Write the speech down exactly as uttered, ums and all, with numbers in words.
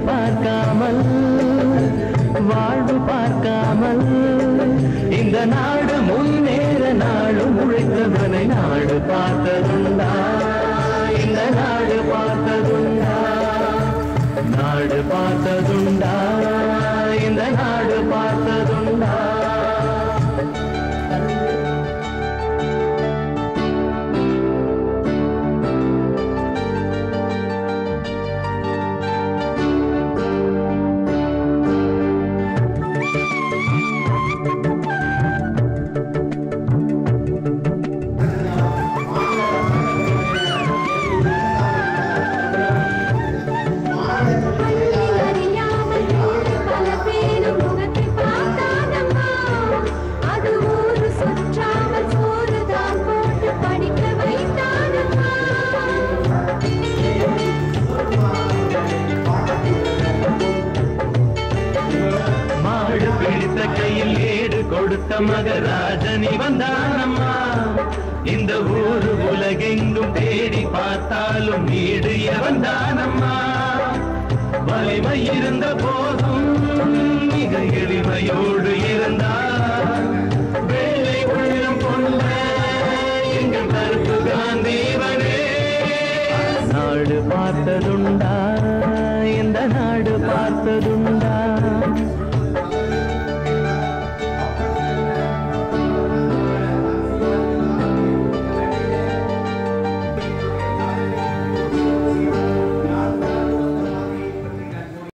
பார்க்காமல் வாழ்வு பார்க்காமல் இந்த நாடு முன்னேற நாடும் உழைத்தவனை நாடு பார்த்ததுண்டா இந்த நாடு பார்த்ததுண்டா நாடு பார்த்ததுண்டா இந்த நாடு பார்த்ததுண்டா மகராஜனி வந்தானம்மா இந்த ஊரு உலகெங்கும் தேடி பார்த்தாலும் வீடு வந்தானம்மா வலிமை இருந்த போதும் மிக எளிமையோடு இருந்தார் வேலை உள்ளம் கொண்ட எங்கள் கருப்பு காந்தீவனே நாடு பார்த்ததுண்டா